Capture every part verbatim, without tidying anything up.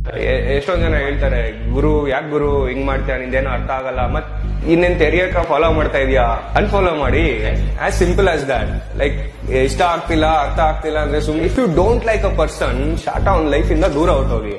ಎಷ್ಟೊಂದ್ ಜನ ಹೇಳ್ತಾರೆ, ಗುರು ಯಾಕೆ ಗುರು ಹಿಂಗ್ ಮಾಡ್ತೀಯ, ನಿಂದೇನೋ ಅರ್ಥ ಆಗಲ್ಲ, ಮತ್ ಇನ್ನೇನ್ ತೆರಿಯಕ ಫಾಲೋ ಮಾಡ್ತಾ ಇದೀಯಾ, ಅನ್ಫಾಲೋ ಮಾಡಿ. As simple as that. Like ಇಷ್ಟ ಆಗ್ತಿಲ್ಲ, ಅರ್ಥ ಆಗ್ತಿಲ್ಲ ಅಂದ್ರೆ ಸುಮ್ನೆ, if you don't like a person, short ಅವನ್ ಲೈಫ್ ಇಂದ ದೂರ ಹೊರಟೋಗಿ.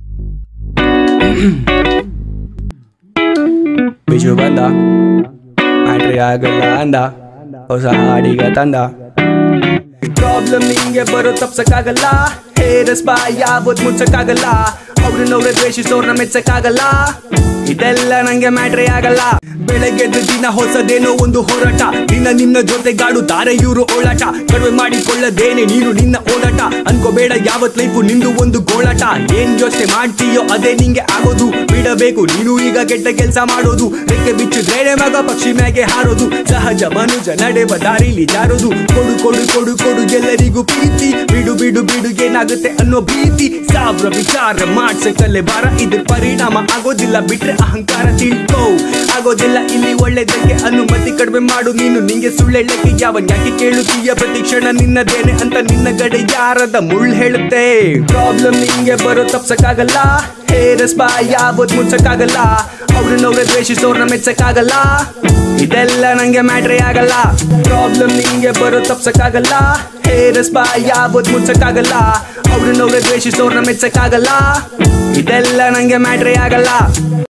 ಬಿಜು ಬಂದ ಮ್ಯಾಟ್ರಿ ಆಗಲ್ಲ ಅಂದ, ಹೊಸ ಹಾಡಿಗ ತಂದ. ಪ್ರಾಬ್ಲಮ್ ನಿಂಗೆ ಬರೋ ತಪ್ಸಕ್ಕಾಗಲ್ಲ, ಹೇರಸ್ ಬಾಯ್ ಯಾವತ್ ಮುಚ್ಚಕ್ಕಾಗಲ್ಲ, ಅವ್ರನ್ನವ್ರೆ ದ್ವೇಷಿಸೋರ್ನ ಮೆಚ್ಚಕ್ಕಾಗಲ್ಲ, ಇದೆಲ್ಲ ನಂಗೆ ಮ್ಯಾಟ್ರಿ ಆಗಲ್ಲ. ಬೆಳಗ್ಗೆದ್ದು ದಿನ ಹೊಸದೇನೋ ಒಂದು ಹೋರಾಟ, ನಿನ್ನ ನಿನ್ನ ಜೊತೆಗಾಡುತ್ತಾರೆ ಇವರು ಓಡಾಟ, ಕಡಿಮೆ ಮಾಡಿಕೊಳ್ಳದೇನೆ ನೀನು ನಿನ್ನ ಓಡಾಟ, ಅನ್ಕೋಬೇಡ ಯಾವತ್ ಲೈಫು ನಿಂದು ಒಂದು ಗೋಳಾಟ. ಏನ್ ಯೋಚನೆ ಮಾಡ್ತೀಯೋ ಅದೇ ನಿಂಗೆ ಆಗೋದು, ಬಿಡಬೇಕು ನೀನು ಈಗ ಕೆಟ್ಟ ಕೆಲ್ಸ ಮಾಡೋದು, ರೆಕ್ಕೆ ಬಿಚ್ಚಿದ್ರೇನೆ ಮಗ ಪಕ್ಷಿ ಮ್ಯಾಗೆ ಹಾರೋದು, ಸಹಜ ಮನುಜ ನಡೆವ ದಾರಿಲಿ ಜಾರೋದು, ಕೊಡು ಕೊಡು ಕೊಡು ಕೊಡು ಎಲ್ಲರಿಗೂ ಪ್ರೀತಿ, ಬಿಡು ಬಿಡು ಬಿಡು ಏನಾಗುತ್ತೆ ಅನ್ನೋ ಭೀತಿ, ಸಾವಿರ ವಿಚಾರ ಮಾಡ್ಸಕ್ಕಲ್ಲೇ ಬಾರ, ಇದ್ರ ಪರಿಣಾಮ ಆಗೋದಿಲ್ಲ ಬಿಟ್ರೆ ಅಹಂಕಾರ ತಿಳ್ಕೋ, ಆಗೋದಿಲ್ಲ ಇಲ್ಲಿ ಒಳ್ಳೆದಕ್ಕೆ ಅನುಮತಿ ಕಡಿಮೆ ಮಾಡು ನೀನು, ನಿಂಗೆ ಸುಳ್ಳೆಳ್ಳಕ್ಕೆ ಯಾವನ್ ಯಾಕೆ ಕೇಳುತ್ತೀಯ, ಪ್ರತಿ ಕ್ಷಣ ನಿನ್ನದೇನೆ ಅಂತ ನಿನ್ನ ಗಡೆ ಯಾರದ ಮುಳ್ಳು ಹೇಳುತ್ತೆ. ಪ್ರಾಬ್ಲಮ್ ನಿಂಗೆ ಬರೋ ತಪ್ಸಕ್ಕಾಗಲ್ಲ, ಹೇರಸ್ ಬಾಯ್ ಯಾವತ್ ಮುಚ್ಚಕ್ಕಾಗಲ್ಲ, ಅವ್ರನ್ನವ್ರೆ ದ್ವೇಷಿಸೋರ್ನ ಮೆಚ್ಚಕ್ಕಾಗಲ್ಲ, ಇದೆಲ್ಲ ನಂಗೆ ಮ್ಯಾಟ್ರಿ ಆಗಲ್ಲ. ಪ್ರಾಬ್ಲಮ್ ನಿಂಗೆ ಬರೋ ತಪ್ಸಕ್ಕಾಗಲ್ಲ, ಹೇರಸ್ ಬಾಯ್ ಯಾವತ್ ಮುಚ್ಚಕ್ಕಾಗಲ್ಲ, ಅವ್ರನ್ನವ್ರೆ ದ್ವೇಷಿಸೋರ್ನ ಮೆಚ್ಚಕ್ಕಾಗಲ್ಲ, ಇದೆಲ್ಲ ನಂಗೆ ಮ್ಯಾಟ್ರಿ ಆಗಲ್ಲ.